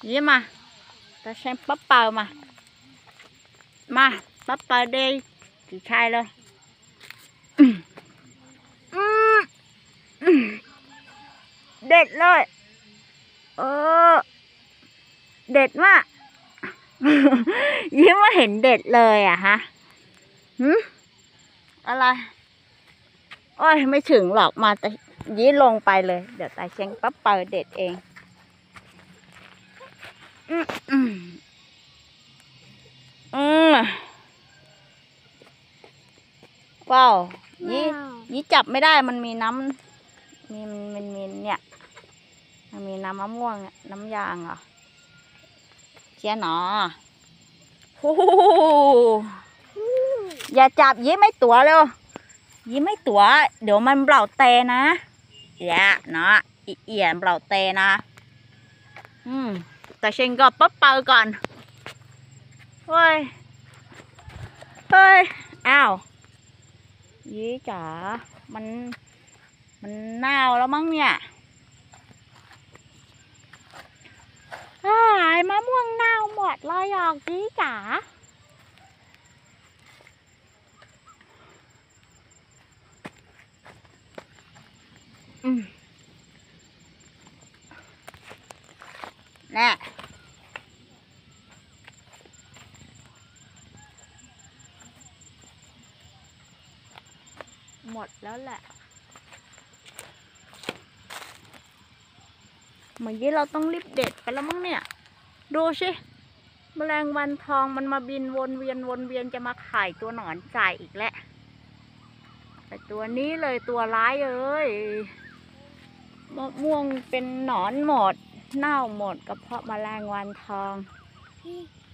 Dĩ mà ta xem bắp bờ mà bắp bờ đi chị khai lên. Đệtเลยเด็ดมาก ยิ้มว่าเห็นเด็ดเลยอ่ะฮะอะไรโอ้ยไม่ถึงหรอกมาแต่ยิ้ลงไปเลยเดี๋ยวตาเชงปั๊บเปิดเด็ดเองว้าวยี่จับไม่ได้มันมีน้ำมีเนี่ยมันมีน้ำมะม่วงน้ำยางเหรอเชี่ยหนออย่าจับยี่ไม่ตัวเร็วยี่ไม่ตัวเดี๋ยวมันเปล่าเตนะอย่าเนาะเอี่ยเปล่าเตนะแต่เชงก็ปั๊บเปิดก่อนเฮ้ยอ้าวยี่จ๋ามันเน่าแล้วมั้งเนี่ยมะม่วงเน่าหมดเลยหรอกยี่จ๋าแน่หมดแล้วแหละเหมือนที่เราต้องรีบเด็ดไปแล้วมั้งเนี่ยดูสิแมลงวันทองมันมาบินวนเวียนจะมาไข่ตัวหนอนใส่อีกแล้วแต่ตัวนี้เลยตัวร้ายเอ้ยมะม่วงเป็นหนอนหมดเน่าหมดก็เพราะแมลงวันทอง